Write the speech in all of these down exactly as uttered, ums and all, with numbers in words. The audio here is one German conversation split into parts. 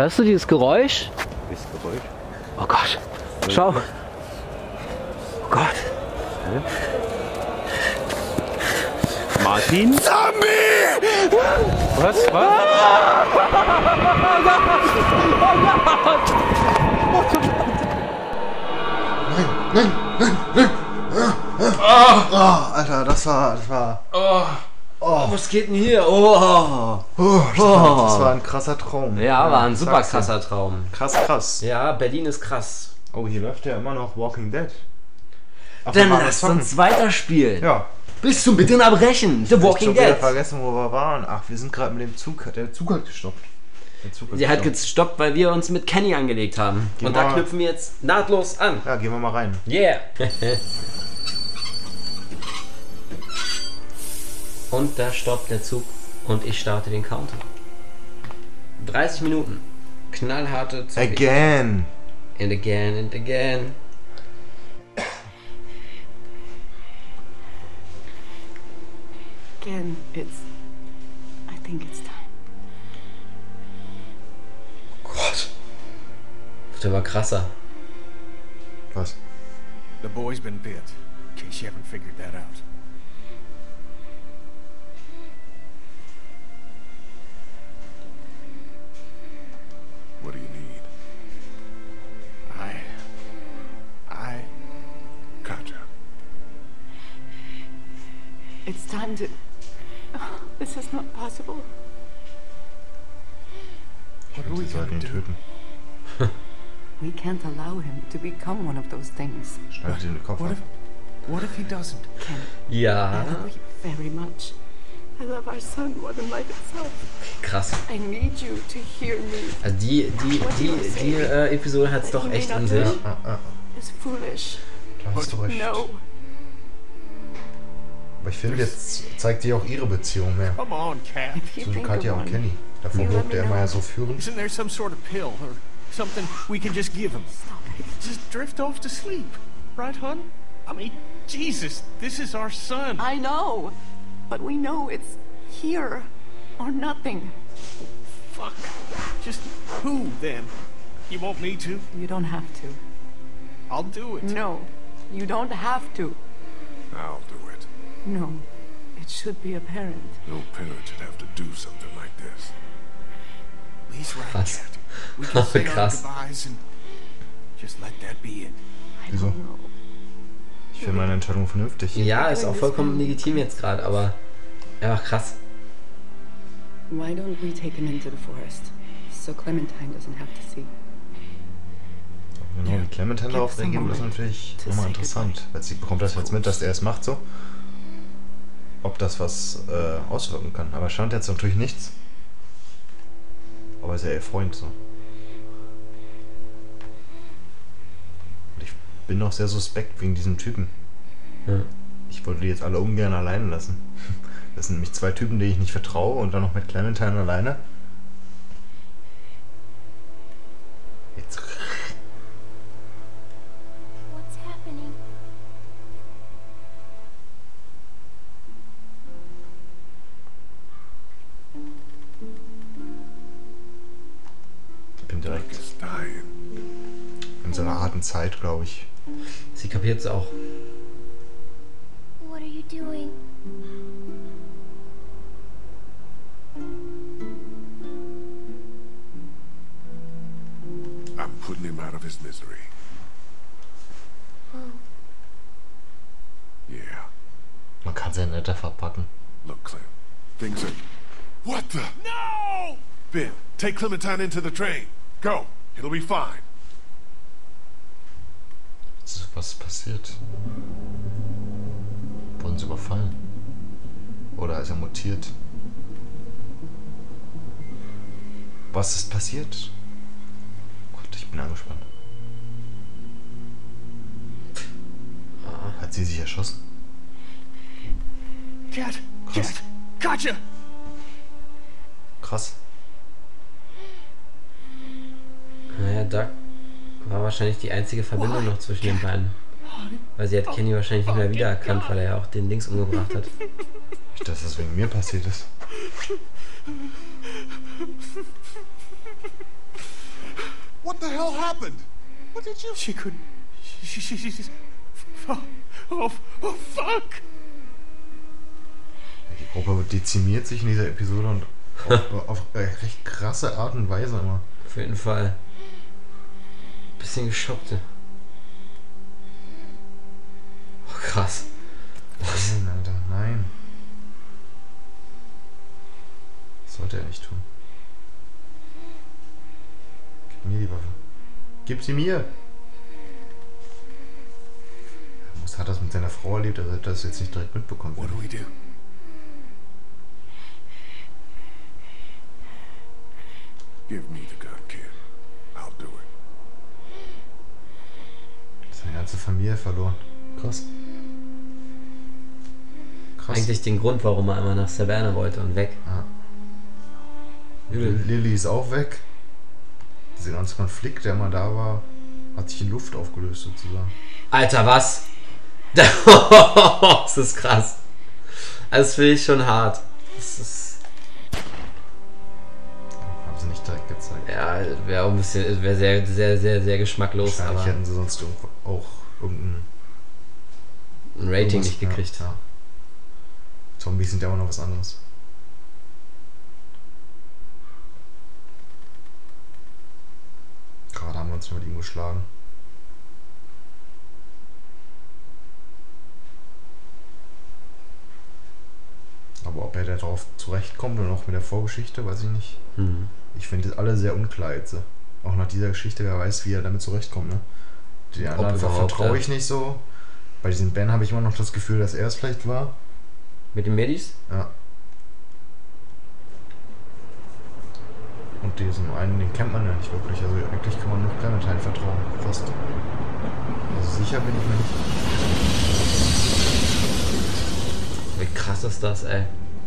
Hörst du dieses Geräusch? Welches Geräusch? Oh Gott. Schau. Oh Gott. Hä? Martin? Zombie! Was? Was? Nein, nein, nein, nein. Oh, oh, Alter, das war, das war... Oh. Oh, was geht denn hier? Oh. oh, das, war, das war ein krasser Traum. Ja, war ein super Sag's dir. krasser Traum. Krass, krass. Ja, Berlin ist krass. Oh, hier läuft ja immer noch Walking Dead. Ach, Dann wir waren lasst zocken. uns weiterspielen. Ja. Bis zum bitte Abbrechen. The Ich Walking hab wieder Dead. vergessen, wo wir waren. Ach, wir sind gerade mit dem Zug. Der Zug hat gestoppt. Der Zug hat Sie hat gestoppt. gestoppt, weil wir uns mit Kenny angelegt haben. Geh Und da mal. knüpfen wir jetzt nahtlos an. Ja, gehen wir mal rein. Yeah. Und da stoppt der Zug und ich starte den Counter. dreißig Minuten. Knallharte Zombie. Again. And again and again. Again, it's... I think it's time. Gott. Der war krasser. Was? The boy's been bit, in case you haven't figured that out. What do you need? I... I... Katja. It's time to... Oh, this is not possible. What are we Wir sollten gonna ihn do? töten. We can't allow him to become one of those things. Schneid ihm den Kopf What ab. if... What if he doesn't? Ken, Ja. I love you very much. I love our son more than life itself. Krass. I need you to hear me. Also die, die, die, die äh, Episode hat's doch echt in sich. Ah, ah, It's foolish. da hast du recht. No. Aber ich finde, jetzt zeigt die auch ihre Beziehung mehr. Come on, Cat. If you Zwischen think Katja of und one, Kenny. Davor You let wirkte me er immer know. ja so führend. Isn't there some sort of pill or something we can just give him? stop it. Just drift off to sleep. Right, hon? I mean, Jesus, this is our son. I know, but we know it's here or nothing. Fuck. Just who, then? You want me to? You don't have to. I'll do it. No, you don't have to. I'll do it. No, it should be apparent. No parent should have to do something like this. He's right, Krass. Cat. We can say our Krass. goodbyes and just let that be it. I Wieso? don't know. Ich finde meine Entscheidung vernünftig. Ja, ist auch vollkommen legitim jetzt gerade, aber ja, krass. Why don't we take him into the forest so Clementine doesn't have to see? Genau, wie Clementine darauf reagiert, das ist natürlich nochmal interessant. Weil sie bekommt das jetzt mit, dass er es macht so. Ob das was äh, auswirken kann. Aber stand jetzt natürlich nichts. Aber ist ja ihr Freund so. Und ich bin noch sehr suspekt wegen diesem Typen. Ja. Ich wollte die jetzt alle ungern alleine lassen. Das sind nämlich zwei Typen, denen ich nicht vertraue und dann noch mit Clementine alleine. Jetzt. What's happening? Ich bin direkt Is dying. in so einer harten Zeit, glaube ich. Sie kapiert es auch. What are you doing? I'm putting him out of his misery. Yeah. Man kann sehr netter verpacken. Look, Clem. Things are... What the... No! Ben, take Clementine into the train. Go. It'll be fine. Was ist passiert? Wurden sie überfallen? Oder ist er mutiert? Was ist passiert? Gott, ich bin angespannt. Hat sie sich erschossen? Cat! Krass. Cat! Katja! Krass. Naja, Doug war wahrscheinlich die einzige Verbindung noch zwischen den beiden. Weil sie hat Kenny wahrscheinlich nicht mehr wiedererkannt, weil er ja auch den Dings umgebracht hat. Nicht, dass das wegen mir passiert ist. the hell happened? What did you... She could... She... she... she... she oh, oh, oh, fuck! Die Gruppe dezimiert sich in dieser Episode und auf, auf recht krasse Art und Weise immer. Auf jeden Fall. Bisschen geschockte. Oh, krass. Nein, Alter, nein. Das sollte er nicht tun. Gib mir die Waffe. Gib sie mir! Er muss, hat das mit seiner Frau erlebt, also hat das jetzt nicht direkt mitbekommen. What do we do? Give me the gun, kid. I'll do it. Seine ganze Familie verloren. Krass. Krass. Eigentlich den Grund, warum er einmal nach Savannah wollte und weg. Ja. Übel. Lily ist auch weg. Dieser ganze Konflikt, der mal da war, hat sich in Luft aufgelöst sozusagen. Alter, was? Das ist krass. Also, das finde ich schon hart. Das ist... Haben sie nicht direkt gezeigt. Ja, wäre auch ein bisschen, wäre sehr, sehr, sehr, sehr geschmacklos. Wahrscheinlich Aber hätten sie sonst irgendwo auch irgendein ein Rating irgendwas- nicht gekriegt. Ja, ja. Zombies sind ja immer noch was anderes. Gerade haben wir uns mit ihm geschlagen. Aber ob er da drauf zurechtkommt und auch mit der Vorgeschichte, weiß ich nicht. Mhm. Ich finde das alle sehr unklar jetzt. Auch nach dieser Geschichte, wer weiß, wie er damit zurechtkommt. Ne? Die Ob anderen überhaupt, vertraue ja. ich nicht so. Bei diesem Ben habe ich immer noch das Gefühl, dass er es vielleicht war. Mit den Medis? Ja. Und diesen einen, den kennt man ja nicht wirklich. Also eigentlich kann man nur Clementine vertrauen. Fast. Also sicher bin ich mir nicht. Wie krass ist das, ey?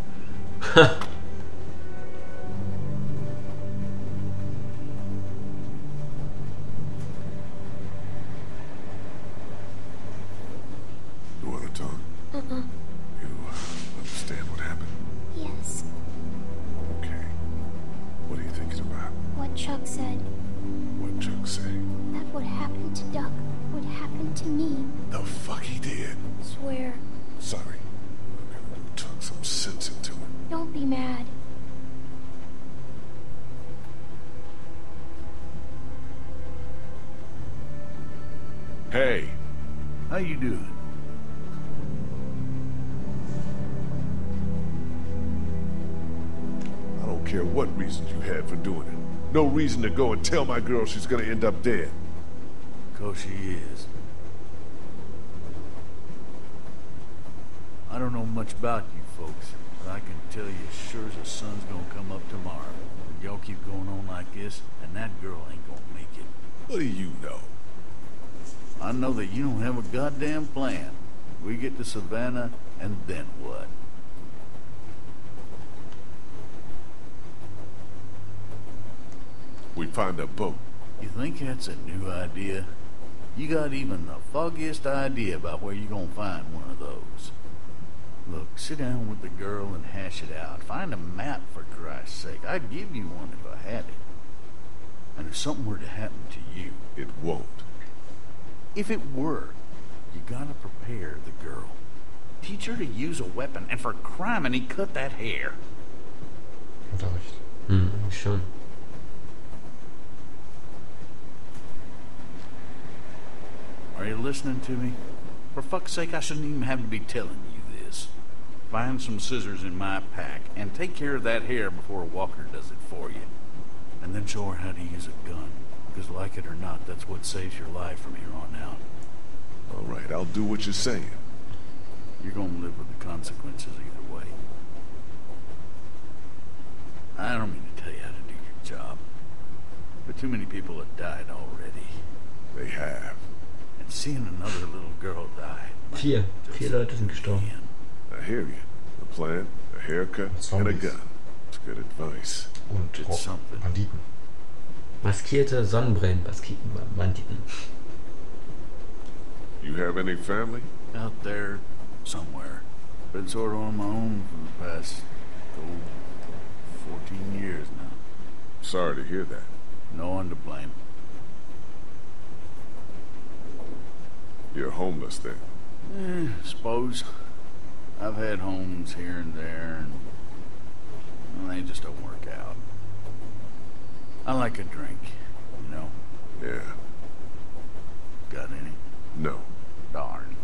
You want to talk? Uh-uh. You uh, understand what happened? Yes. Okay. What are you thinking about? What Chuck said. What Chuck say? That what happened to Duck would happen to me. The fuck he did? Swear. Sorry. I'm gonna do Chuck some sense into him. Don't be mad. Hey. How you doing? I don't care what reasons you had for doing it. No reason to go and tell my girl she's gonna end up dead. 'Cause she is. I don't know much about you folks, but I can tell you as sure as the sun's gonna come up tomorrow. Y'all keep going on like this, and that girl ain't gonna make it. What do you know? I know that you don't have a goddamn plan. We get to Savannah, and then what? We find a boat. You think that's a new idea? You got even the foggiest idea about where you're gonna find one of those. Look, sit down with the girl and hash it out. Find a map, for Christ's sake. I'd give you one if I had it. And if something were to happen to you, It won't. if it were, you gotta prepare the girl. Teach her to use a weapon, and for crime, and he cut that hair. Hat er recht. Hm, schon. Are you listening to me? For fuck's sake, I shouldn't even have to be telling you this. Find some scissors in my pack, and take care of that hair before Walker does it for you. And then show her how to use a gun. Because like it or not, that's what saves your life from here on out. All right, I'll do what you're saying. You're gonna live with the consequences either way. I don't mean to tell you how to do your job, but too many people have died already. They have. And seeing another little girl die... Vier. Vier Leute sind gestorben. I hear you. A plan, a haircut, and a Zombies. gun. It's good advice. Und It's Rock- something. Banditen. Maskierte Sonnenbrillen, Banditen. You have any family? Out there, somewhere. Been sort of on my own for the past, oh, fourteen years now. Sorry to hear that. No one to blame. You're homeless then? Eh, suppose. I've had homes here and there, and well, they just don't work out. I like a drink, you know. Yeah. Got any? No. Darn.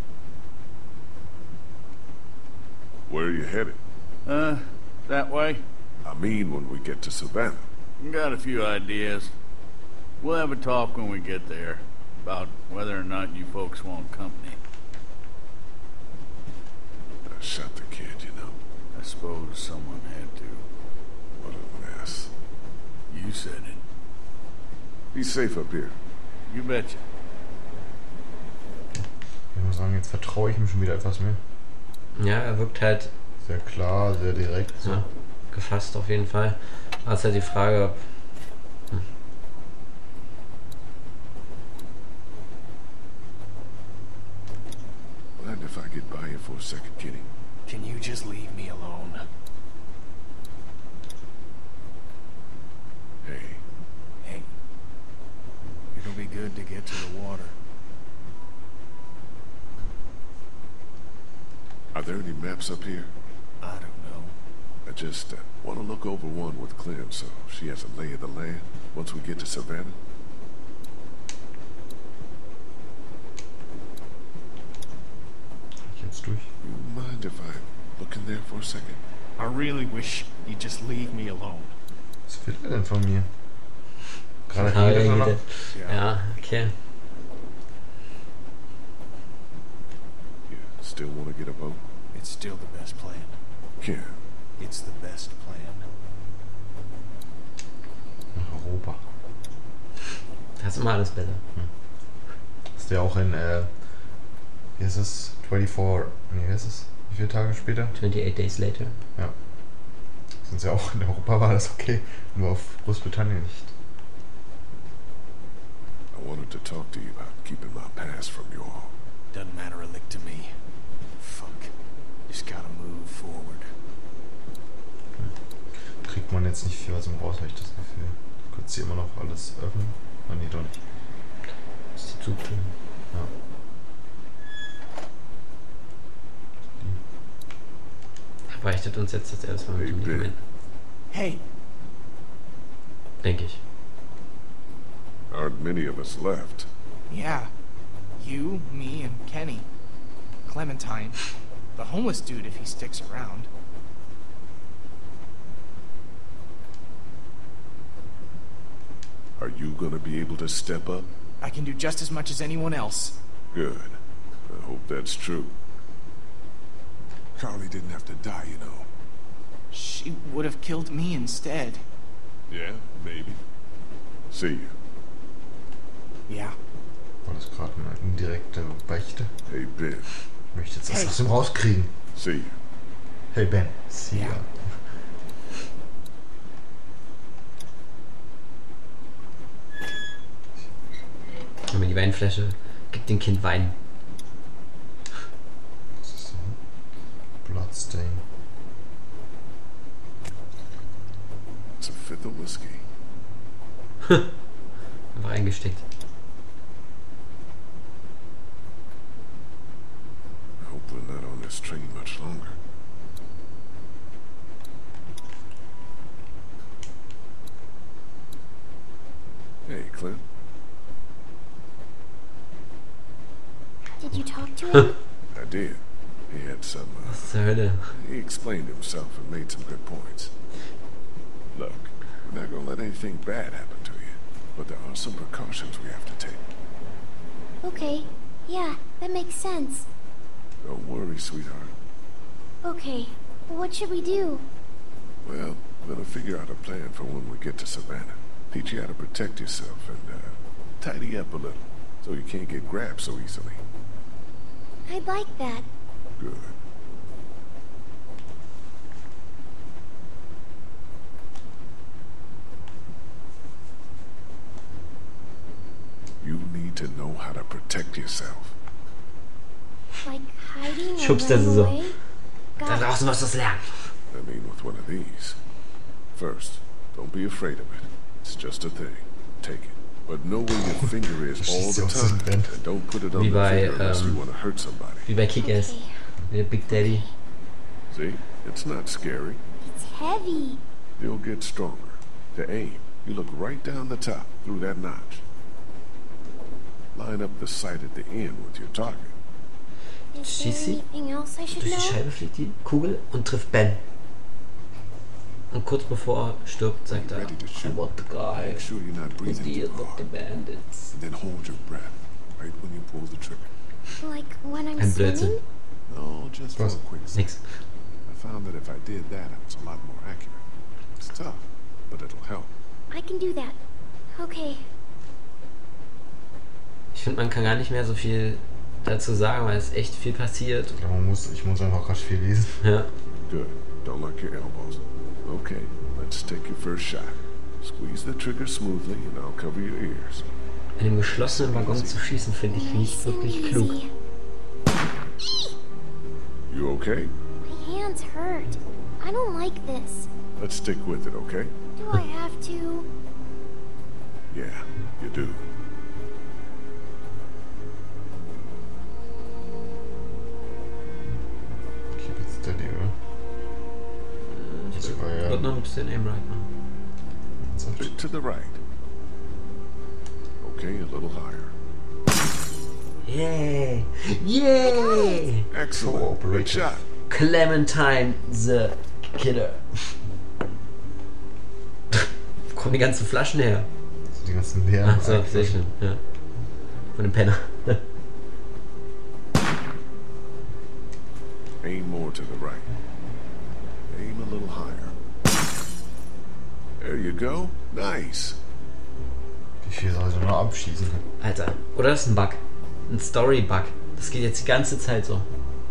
Where are you headed? Uh, that way? I mean when we get to Savannah. Got a few ideas. We'll have a talk when we get there about whether or not you folks want company. I shot the kid, you know. I suppose someone had to. What a mess. You said it. Be safe up here. You betcha. Ich muss sagen, jetzt vertraue ich ihm schon wieder etwas mehr. Ja, er wirkt halt Sehr klar, sehr direkt. So. ja, gefasst auf jeden Fall. Aber es ist halt die Frage, ob... Hm. Mind if I get by you for a second, Kitty? Can you just leave me alone? Hey. Hey. It'll be good to get to the water. Are there any maps up here? I don't know. I just uh, want to look over one with Clem so she has a lay of the land once we get to Savannah. Jetzt durch. You mind if I look in there for a second? I really wish you'd just leave me alone. Was will er denn von mir? Gerade Ah, redet er noch. Ja, okay. You still want to get a boat? It's still the best plan. Yeah. It's the best plan. Nach Europa. Das ist immer alles besser. Ist der auch in, äh, wie ist es? vierundzwanzig, nee, wie ist es? Wie viele Tage später? twenty-eight days later. Ja. Sind ja auch in Europa war das okay, nur auf Großbritannien nicht. I wanted to talk to you about keeping my past from you all. Doesn't matter a lick to me. Fuck. Just gotta move forward. Kriegt man jetzt nicht viel was im raus, habe ich das Gefühl. Kurz hier immer noch alles öffnen. Ah, nee, doch nicht. Das ist die Zugtür. Ja. Beichtet uns jetzt das erstmal mit Hey, dem Ben. Medikament. Hey, Denke ich. Aren't many of us left. yeah. You, me, and Kenny. Clementine. The homeless dude if he sticks around. Are you gonna be able to step up? I can do just as much as anyone else. Good. I hope that's true. Carly didn't have to die, you know. She would have killed me instead. Yeah, maybe. See you. Yeah. War das gerade eine indirekte Beichte? Hey, Ben. Ich möchte jetzt das Hey. aus dem rauskriegen. See you. Hey Ben. See ya. Ja. Haben wir die Weinflasche. Gib dem Kind Wein. Was ist denn? Bloodstain. It's a fifth of whiskey. Einfach eingesteckt. I hope we're not on this train much longer. Hey, Clint. Did you talk to him? I did. He had some, uh, Was zur Hölle? he explained himself and made some good points. Look, we're not gonna let anything bad happen to you, but there are some precautions we have to take. Okay. Yeah, that makes sense. Don't worry, sweetheart. Okay. What should we do? Well, we're gonna figure out a plan for when we get to Savannah. Teach you how to protect yourself and, uh, tidy up a little, so you can't get grabbed so easily. I'd like that. Good. You need to know how to protect yourself. Like hiding or Schubst er sie running so. away? Da Got it. draußen musst du es lernen. I mean with one of these. First, don't be afraid of it. It's just a thing. Take it. But but know where your finger is all the time. And don't put it on Wie the bei, finger unless you ähm, want to hurt somebody. wie bei Kick-Ass. Wie der Big Daddy. See? It's not scary. It's heavy. You'll get stronger. To aim, you look right down the top through that notch. Line up the sight at the end with your target. Is there Schießt sie anything else I should durch die know? Scheibe, fliegt die Kugel und trifft Ben. Und kurz bevor er stirbt, sagt er, Ready to I shoot. want the guy Make sure you're not who breathing deals too with the hard. bandits. And then hold your breath right when you pull the trigger. Like when I'm Ein Blödsinn. swimming? No, just for Was? a quick second. Nix. I found that if I did that, I was a lot more accurate. It's tough, but it'll help. I can do that. Okay. Ich finde, man kann gar nicht mehr so viel dazu sagen, weil es echt viel passiert. Ich glaube, man muss, ich muss einfach rasch viel lesen. Ja. Good. Don't lock your elbows. Okay, let's take your first shot. Squeeze the trigger smoothly and I'll cover your ears. In einem geschlossenen Waggon zu schießen, finde ich nicht Nice and wirklich klug. easy. You okay? My hands hurt. I don't like this. Let's stick with it, okay? Do I have to? Yeah, you do. Keep it steady, oder? Das war Ich ja... würde noch ein bisschen aim right machen. Bit to the right. Okay, a little higher. Yeah! Yeah! Excellent. Good Cooperative. shot. Clementine the Killer. Wo kommen die ganzen Flaschen her? So die ganzen leeren... Ach so, sehr schön. Ja. Von dem Penner. Aim more to the right. Aim a little higher. There you go. Nice. Wie viel soll ich noch abschießen können? Alter. Oder das ist ein Bug. Ein Story-Bug. Das geht jetzt die ganze Zeit so.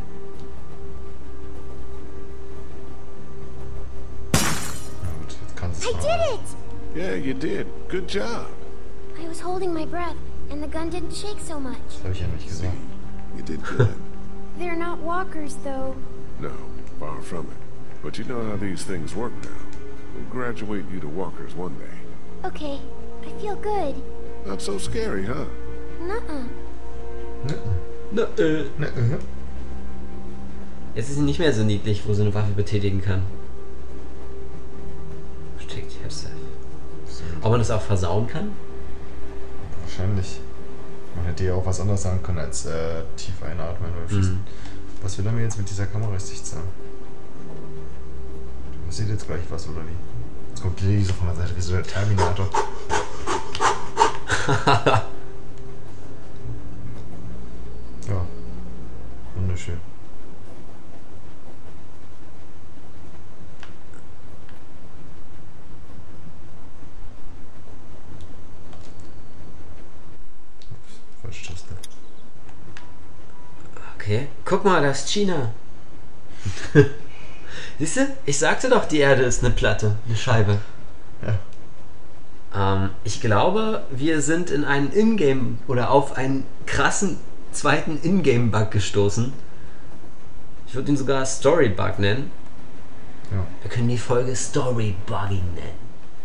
Na gut, jetzt kannst du I es did mal. it! Yeah, you did. Good job. I was holding my breath, and the gun didn't shake so much. Das habe ich ja nicht See, gesagt. you did good. They're not walkers, though. No, far from it. But you know how these things work now. We'll graduate you to walkers one day. Okay, I feel good. Not so scary, huh? Nuh-uh. Ne, Na, äh. ne, äh. Jetzt ist sie nicht mehr so niedlich, wo sie eine Waffe betätigen kann. Versteckt yourself. Ob man das auch versauen kann? Wahrscheinlich. Man hätte ja auch was anderes sagen können als äh, tief einatmen oder schießen. Mhm. Was will er mir jetzt mit dieser Kamera richtig sagen? Passiert jetzt gleich was, oder wie? Jetzt kommt Lily so von der Seite wie so der Terminator. Ja. Wunderschön. Ups, falsche Taste. Okay. Guck mal, das ist China. Siehst du? Ich sagte doch, die Erde ist eine Platte, eine Scheibe. Ja. Ähm, ich glaube, wir sind in einen Ingame oder auf einen krassen zweiten Ingame-Bug gestoßen. Ich würde ihn sogar Story-Bug nennen. Ja. Wir können die Folge Story-Bugging nennen.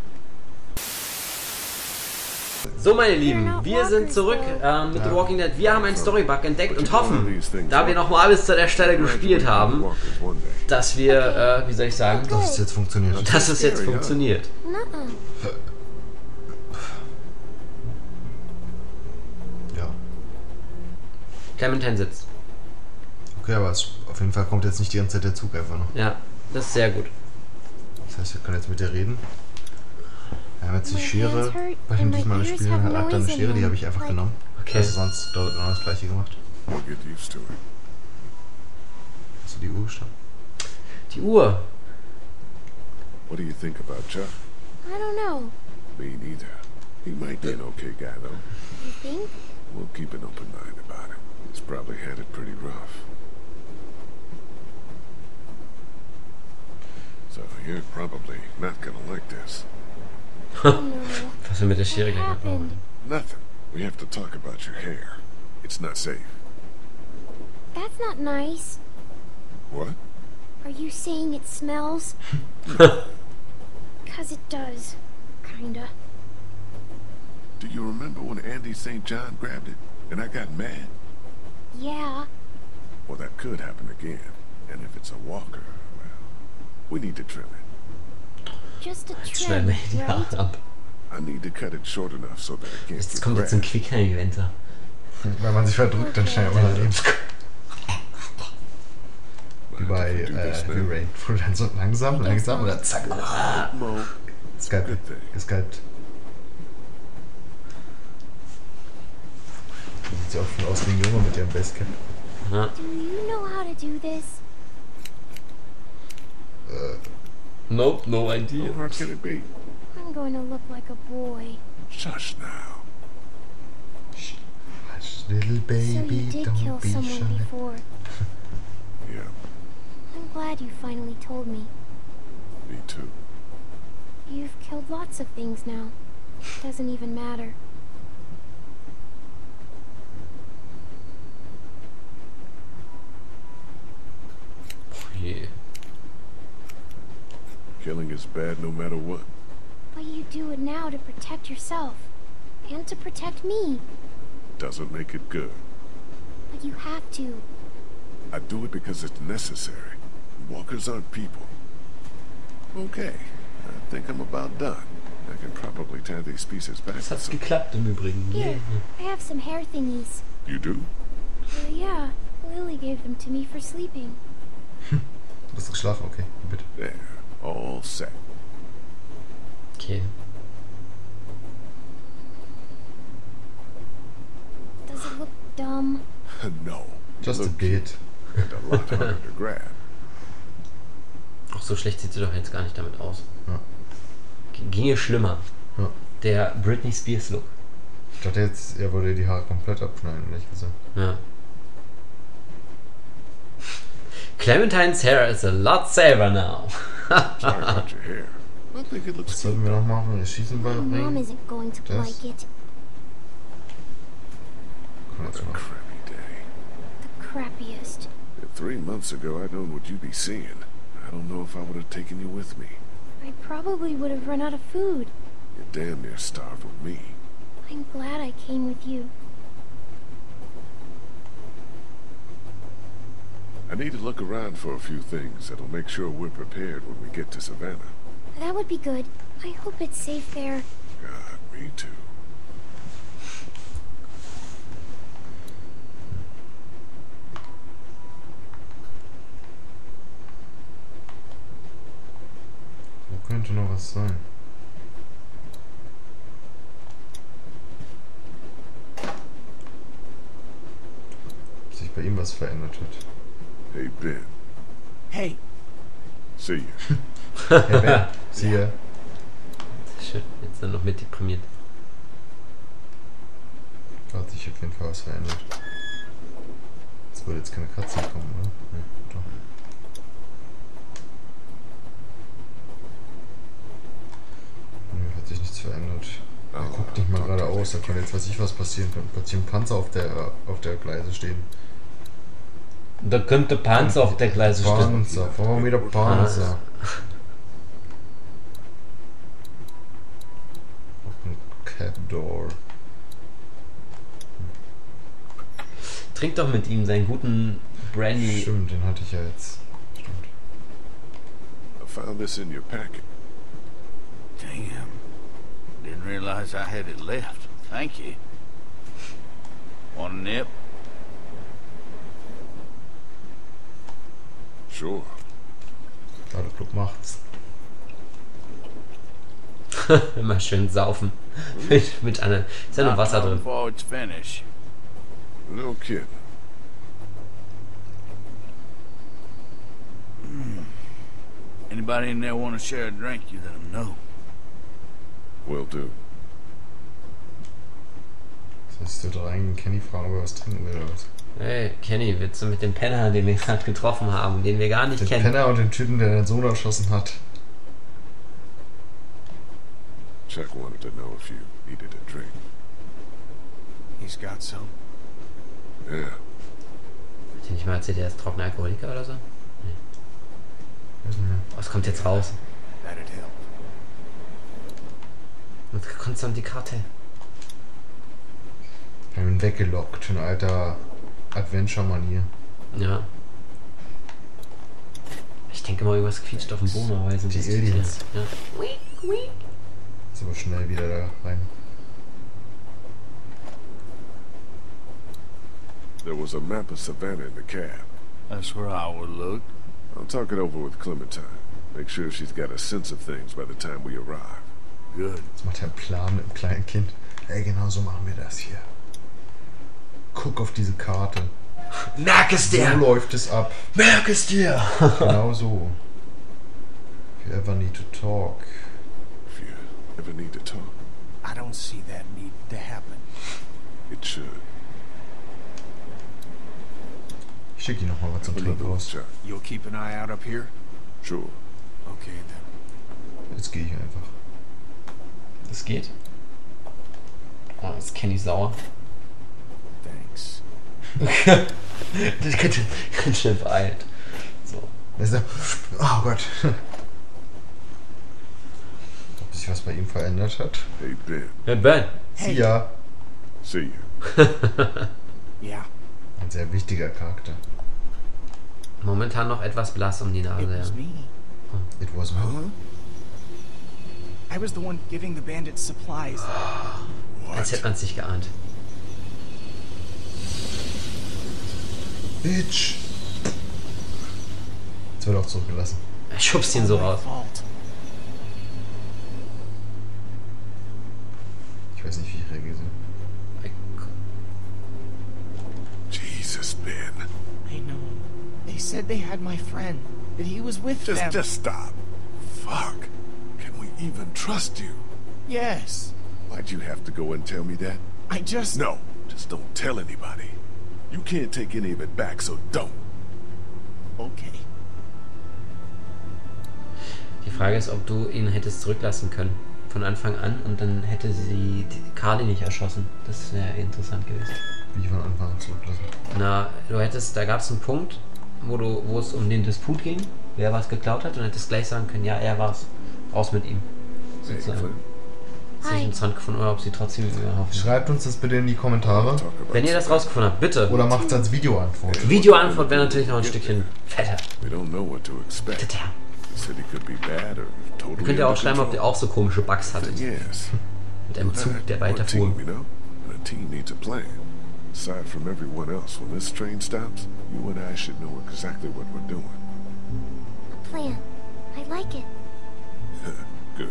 So, meine Lieben, wir sind zurück ähm, mit The Walking Dead. Wir haben einen Story-Bug entdeckt und hoffen, da wir nochmal bis zu der Stelle gespielt haben, dass wir, äh, wie soll ich sagen, Dass es jetzt funktioniert. dass es jetzt funktioniert. Nuh-uh. Ja. Clementine sitzt. Okay, aber es, auf jeden Fall kommt jetzt nicht die ganze Zeit der Zug einfach noch. Ja, das ist sehr gut. Das heißt, wir können jetzt mit der reden. Wir haben jetzt die Schere. Bei dem diesmal spielen hat Akta eine Schere, die habe ich einfach genommen. Okay. Also sonst dort genau das gleiche gemacht. We'll get used to it. Hast du die Uhr gestanden? Die Uhr. What do you think about Chuck? I don't know. Me neither. He might be an okay guy, though. You think? We'll keep an open mind about him. He's probably had it pretty rough. So you're probably not gonna like this. Oh no. Was wir mit der What Schere gleich machen. happened? Nothing. We have to talk about your hair. It's not safe. That's not nice. What? Are you saying it smells? Cause it does. Kinda. Do you remember when Andy Saint John grabbed it and I got mad? Yeah. Well, that could happen again. And if it's a walker, well, we need to trim it. Just a Schneiden trim, wir die right? Haare ab. I need to cut it short enough so that it can't Jetzt get kommt jetzt ein grabbed. Quick-Time-Eventer. Wenn man sich verdrückt, dann schnell mal daneben. Wie Mind bei if we do äh, this now? New Rain. Wo du dann so langsam, langsam oder zack. Mo, Geskypt. good thing. Geskypt. Sieht ja auch schon aus wie ein Junge mit ihrem Basecap. Ja. Do you know how to do this? Äh, Nope, no idea. How hard can it be? I'm going to look like a boy. Shush now. hush, little So you baby, did don't kill be someone shy. before. Yeah, I'm glad you finally told me. me too. You've killed lots of things now. Doesn't even matter. Yeah. Killing is bad no matter what. But you do it now to protect yourself. And to protect me. Doesn't make it good. But you have to. I do it because it's necessary. Walkers aren't people. Okay, I think I'm about done. I can probably tie these pieces back. Das with hat's some- geklappt im Übrigen. Here, Yeah. I have some hair thingies. You do? Uh, yeah, Lily gave them to me for sleeping. Du hast geschlafen, okay, bitte. There, all set. Okay. Does it look dumb? No. Just a Look, bit. and a lot harder to grab. Auch so schlecht sieht sie doch jetzt gar nicht damit aus. Ja. G- Ginge schlimmer. Ja. Der Britney Spears Look. Ich dachte jetzt, er wollte die Haare komplett abschneiden, ehrlich gesagt. Ja. Clementine's hair is a lot safer now. Sorry about your hair. I think it looks Was good. sollten wir noch machen? Das Schießen My mom beibringen? isn't going to Das- like it. Komm, What jetzt a mal. crappy day. The crappiest. If three months ago I'd known what you'd be seeing, I don't know if I would have taken you with me. I probably would have run out of food. You're damn near starved with me. I'm glad I came with you. I need to look around for a few things that'll make sure we're prepared when we get to Savannah. That would be good. I hope it's safe there. God, me too. Wo könnte noch was sein? Ob sich bei ihm was verändert hat. Hey, Ben. Hey, See you. Hey Ben, sieh ja. Schön. Jetzt dann noch mit deprimiert. Da hat sich auf jeden Fall was verändert. Es würde jetzt keine Katze kommen, oder? Nee, doch. Nö, hat sich nichts verändert. Er Oh, guckt nicht mal talk to geradeaus, da the kann jetzt weiß ich was passieren. Kann plötzlich ein Panzer auf der, auf der Gleise stehen. Da könnte Panzer auf der Gleise stehen. Panzer, vor wieder Panzer. Open Cab Door. Trink doch mit ihm seinen guten Brandy. Stimmt, den hatte ich ja jetzt. Stimmt. I found this in your packet. Damn. Didn't realize I had it left. Thank you. Want a nip? Sure. Da der Club macht's. Immer schön saufen. mit, mit einer. Ist ja noch Wasser drin. Before it's finished. No kidding. Anybody in there want to share a drink? You let them know. Will do. Das heißt, du da rein Kenny fragen, ob er was trinken will oder was? Hey, Kenny, willst du mit dem Penner, den wir gerade getroffen haben, den wir gar nicht Den kennen? Penner und den Typen, der den Sohn erschossen hat. Chuck wanted to know if you needed a drink. he's got some. Yeah. Hat er nicht mal erzählt, er ist trockener Alkoholiker oder so? Weiß nicht mehr. Was kommt jetzt raus? That'd help. Und konstant die Karte. wurden weggelockt in alter Adventure-Manier. Ja. Ich denke mal, irgendwas quietscht auf dem Boden, aber sind Die das Aliens. Ja. Ist aber schnell wieder da rein. There was a map of Savannah in the cab. That's where I would look. I'll talk it over with Clementine. Make sure she's got a sense of things by the time we arrive. Good. Jetzt macht er einen Plan mit dem kleinen Kind. Ey, genau so machen wir das hier. Guck auf diese Karte. Merk es So dir! läuft es ab. Merk es dir! Genau so. If you ever need to talk. If you ever need to talk, I don't see that need to happen. it should. Ich schicke ihn nochmal was zum Have Trinken another one, raus. Chuck. You'll keep an eye out up here? Sure. Okay, then. Jetzt gehe ich einfach. Das geht. Ah, jetzt Kenny ich sauer. Thanks. Das ist ganz schön, ganz schön vereilt. So. Weißt du? Oh Gott. Ob sich was bei ihm verändert hat? Hey, Ben. Hey Ben. See ya. See you. Yeah, Ein sehr wichtiger Charakter. Momentan noch etwas blass um die it Nase. was Ja. me. It was me. Huh? I was the one giving the bandits supplies. Als hätte man es nicht geahnt. Bitch. Jetzt wird auch zurückgelassen. Er schubst ihn so All my raus. fault. Ich weiß nicht, wie ich reagiere. Jesus, Ben. I know. They said they had my friend, that he was with Just, them. just stop. Fuck. Can we even trust you? Yes. Why'd you have to go and tell me that? I just... No, just don't tell anybody. You can't take any of it back, so don't. Okay. Die Frage ist, ob du ihn hättest zurücklassen können. Von Anfang an und dann hätte sie die Carly nicht erschossen. Das wäre interessant gewesen. Wie von Anfang an zurücklassen. Na, du hättest, da gab es einen Punkt, wo du, wo es um den Disput ging, wer was geklaut hat und hättest gleich sagen können, ja, er war's. Raus mit ihm. Hey, Sozusagen. Clint. Ist nicht interessant gefunden, oder ob sie trotzdem überhaupt. Schreibt uns das bitte in die Kommentare. Talk about Wenn ihr das rausgefunden habt, bitte. Oder macht es als Videoantwort. Videoantwort wäre natürlich noch ein Stückchen fetter. We don't know what to expect. Fetter. The city could be bad or totally Könnt ihr auch under schreiben, ob ihr control. auch so komische Bugs hattet. Yes. Mit einem Zug, der We're a weiterfuhr. team, you know? And a team needs a plan. Aside from everyone else, when this train stops, you and I should know exactly what we're doing. A plan. I like it. Good.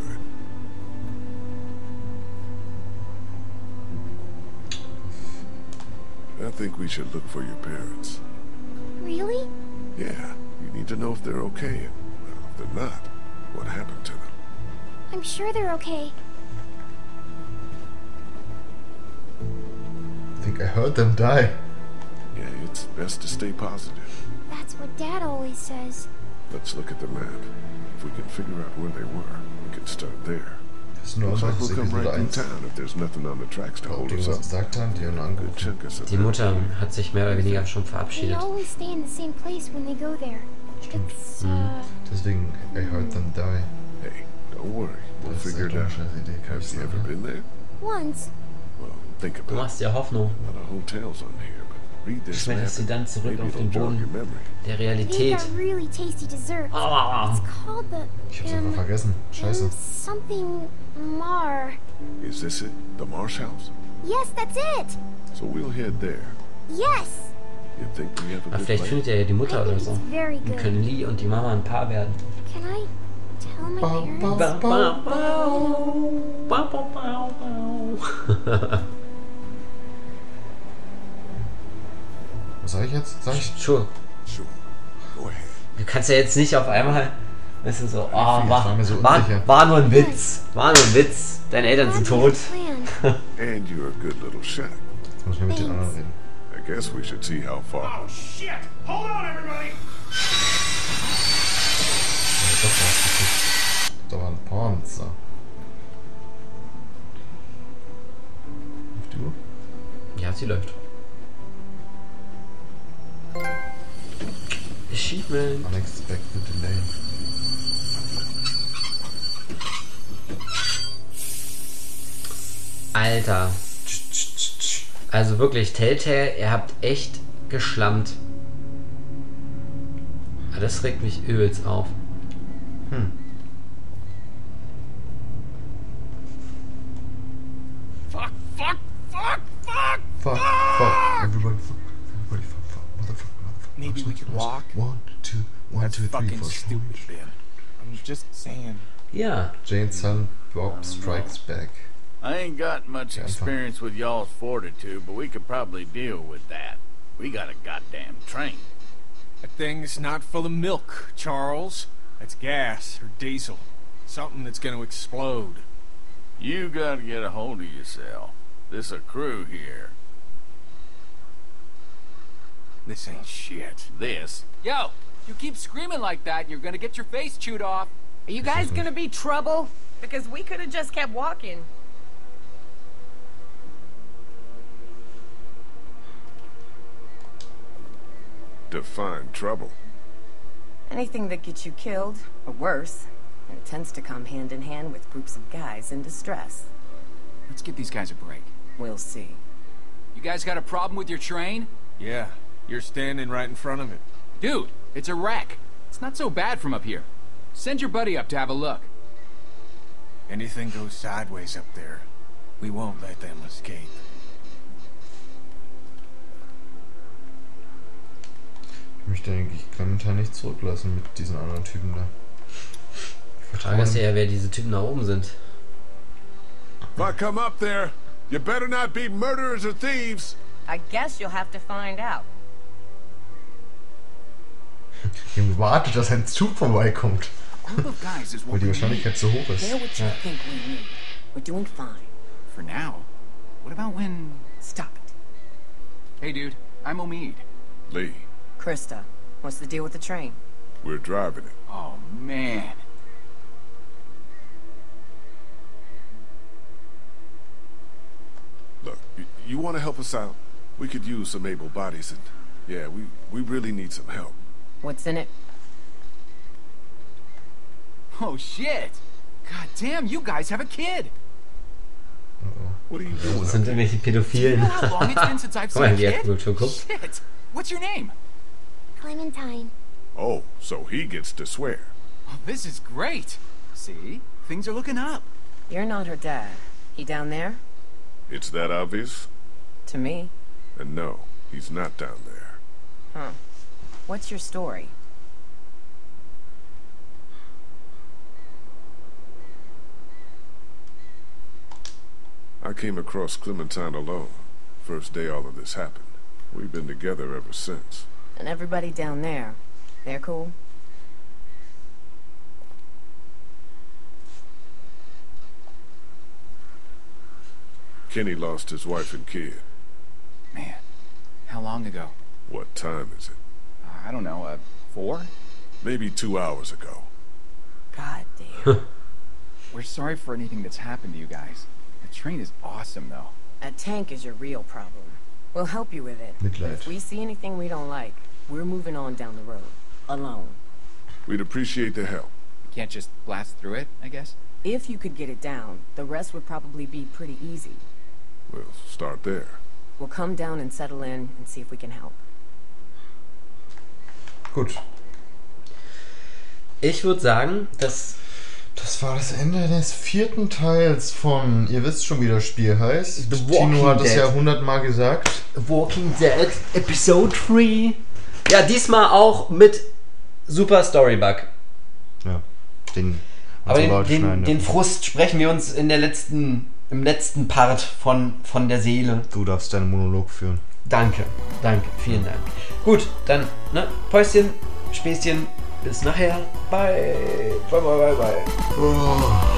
I think we should look for your parents. Really? Yeah, you need to know if they're okay. Well, if they're not, what happened to them? I'm sure they're okay. I think I heard them die. Yeah, it's best to stay positive. That's what Dad always says. Let's look at the map. If we can figure out where they were, we can start there. Das ist nur Looks like einfach we'll come right Episode through eins. town if there's nothing on the tracks to Ob hold die us was up. gesagt haben, die haben Good angerufen. chunk us Die Mutter hat sich mehr oder weniger schon They verabschiedet. always stay in the same place when they go there. It's, uh... Deswegen, I heard them die. Hey, don't worry. We'll Das ist figure echt it eine out. scheiß Idee. Kann Have ich you ever sagen. been there? Once. Well, think Du about it. machst dir Hoffnung. A lot of hotels on here, but read this map. Schmetterst sie dann and zurück maybe auf it'll den jog Boden your memory. der They Realität. got really tasty desserts. Ah. It's called the... Ich hab's einfach um, vergessen. Scheiße. um, something... Mar. Is this it? The Marsh House? Yes, that's it! So we'll head there. Yes! You think we have a Aber good vielleicht plan? findet er ja die I Mutter oder think so. it's very Dann good. können Lee und die Mama ein Paar werden. Can I tell my Bau, parents? bau, Bau, bau, bau, bau, bau, bau, bau. Was sag ich jetzt? Sag ich? Sure. Sure. Go ahead. Du kannst ja jetzt nicht auf einmal, weißt du, so, oh, Ich war war, mir so war, unsicher. war nur ein Witz. War nur ein Witz. Deine Eltern sind Glad we tot. had a plan. And you're a good little shot. Jetzt muss ich mit den anderen reden. I guess we should see how far. Oh, shit! Hold on, everybody! Ja, doch was gekriegt. Da war ein Panzer. Auf die Uhr? Ja, sie läuft. Achievement. Unexpected delay. Alter. Also wirklich, Telltale, ihr habt echt geschlammt. Aber das regt mich übelst auf. Hm. Fuck, fuck, fuck, fuck, Fuck, fuck, everybody fuck, everybody fuck, fuck, motherfucker, motherfucker. Maybe we could walk? One, two, one, That's two, three, fucking four, stupid, Ben. I'm just saying. Ja. Jane Silent Bob Strikes Back. I ain't got much Yeah, experience with y'all's fortitude, but we could probably deal with that. We got a goddamn train. That thing's not full of milk, Charles. That's gas or diesel. Something that's gonna explode. You gotta get a hold of yourself. This a crew here. This ain't shit. This. Yo, you keep screaming like that, you're gonna get your face chewed off. Are you guys gonna be trouble? Because we could have just kept walking. Define trouble. Anything that gets you killed, or worse. And it tends to come hand in hand with groups of guys in distress. Let's give these guys a break. We'll see. You guys got a problem with your train? Yeah, you're standing right in front of it. Dude, it's a wreck. It's not so bad from up here. Send your buddy up to have a look. Anything goes sideways up there, we won't let them escape. Ich möchte eigentlich Clementine nicht zurücklassen mit diesen anderen Typen da. Die Frage ist ja, wer diese Typen da oben sind. If I come up there, you better not be murderers or thieves. I guess you'll have to find out. Junge, wartet, dass ein Zug vorbeikommt. Group of guys is Weil what die we Wahrscheinlichkeit need. so hoch ist. They're what you Ja. think we need. We're doing fine. For now. What about when... Stop it. Hey dude, I'm Omid. Lee, Krista, what's the deal with the train? we're driving it. Oh man. Look, you, you want to help us out? We could use some able bodies, and yeah, we, we really need some help. What's in it? Oh shit. God damn, you guys have a kid. What are you doing? Das sind irgendwelche Do you Pädophilen. know how long it's been since I've Guck mal, seen die a hat kid? wohl schon geguckt. Shit. What's your name? Clementine. Oh, so he gets to swear. Oh, this is great. See? Things are looking up. You're not her dad. He down there? It's that obvious? To me. And no, he's not down there. Huh. What's your story? I came across Clementine alone. First day all of this happened. We've been together ever since. And everybody down there, they're cool? Kenny lost his wife and kid. Man, how long ago? What time is it? Uh, I don't know, uh, four? Maybe two hours ago. God damn. We're sorry for anything that's happened to you guys. The train is awesome, though. A tank is your real problem. We'll help you with it. But Mitleid. if we see anything we don't like, we're moving on down the road. Alone. We'd appreciate the help. We can't just blast through it, I guess? If you could get it down, the rest would probably be pretty easy. We'll start there. We'll come down and settle in and see if we can help. Gut. Ich würde sagen, dass... Das war das Ende des vierten Teils von, ihr wisst schon, wie das Spiel heißt. The Tino Walking hat es Dead. ja hundertmal gesagt. Walking Dead Episode drei. Ja, diesmal auch mit Super Storybug. Ja, den. Aber den, laut den, schneiden den dürfen. Frust sprechen wir uns in der letzten, im letzten Part von, von der Seele. Du darfst deinen Monolog führen. Danke, danke, vielen Dank. Gut, dann, ne, Päuschen, Späßchen, bis nachher. Bye, bye, bye, bye, bye. Oh.